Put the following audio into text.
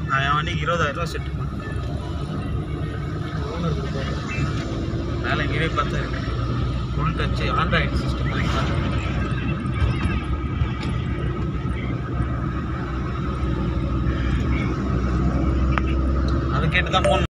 நான் அன்றைக்கி 20,000 செட் பண்ணேன். மேலே எங்கேயே பார்த்தா ஃபுல் டச்சு ஆண்ட்ராய்டு சிஸ்டம் மாதிரி பார்த்தேன். அதை கேட்டு தான் ஃபோன்